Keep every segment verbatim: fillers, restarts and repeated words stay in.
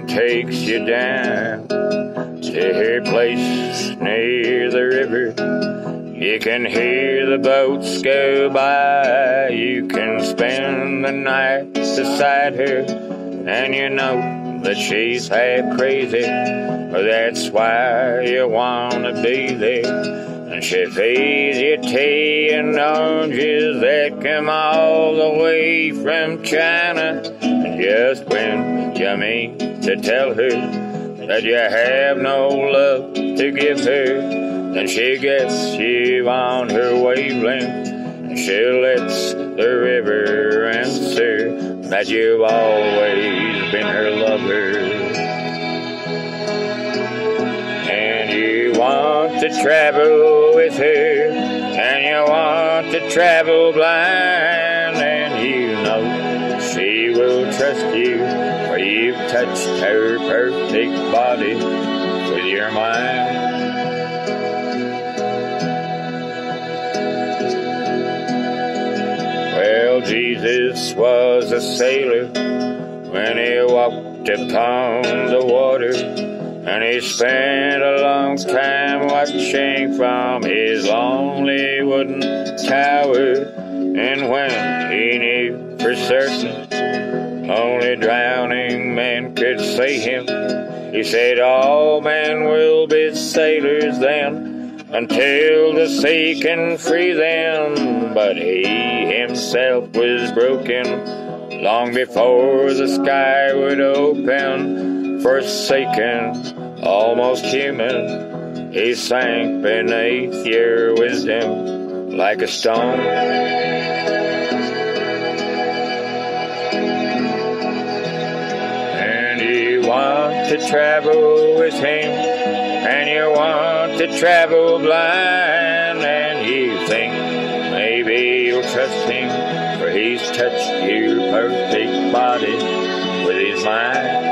takes you down to her place near the river. You can hear the boats go by. You can spend the night beside her, and you know that she's half crazy. But that's why you wanna be there. And she feeds you tea and oranges that come all the way from China. And just when you mean to tell her that you have no love to give her, then she gets you on her wavelength, and she lets the river answer that you've always been her lover. And you want to travel with her, and you want to travel blind, and you know she will trust you, for you've touched her perfect body with your mind. Well, Jesus was a sailor when he walked upon the water, and he spent a long time watching from his lonely wooden tower. And when he knew for certain only drowning men could save him, he said, all men will be sailors then, until the sea can free them. But he himself was broken long before the sky would open. Forsaken, almost human, he sank beneath your wisdom like a stone. And you want to travel with him, and you want to travel blind, and you think maybe you'll trust him, for he's touched your perfect body with his mind.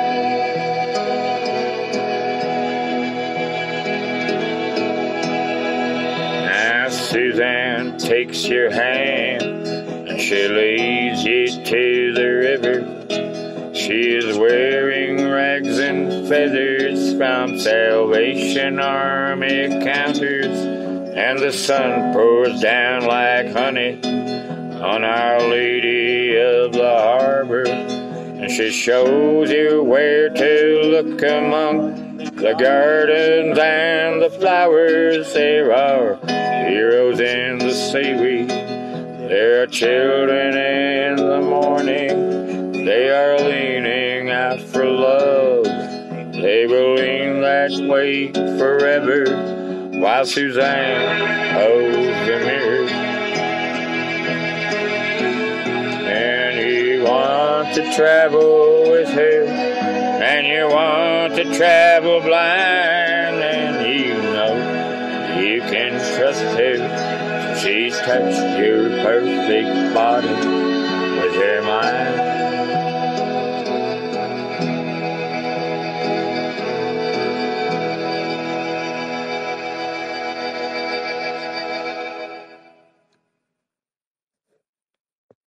Suzanne takes your hand, and she leads you to the river. She is wearing rags and feathers from Salvation Army counters, and the sun pours down like honey on Our Lady of the Harbor. And she shows you where to look among the gardens and the flowers. There are heroes in the seaweed, there are children in the morning. They are leaning out for love, they will lean that way forever, while Suzanne holds the mirror. And you want to travel with her, and you want to travel blind, and you know you can trust her, she's touched your perfect body with her mind.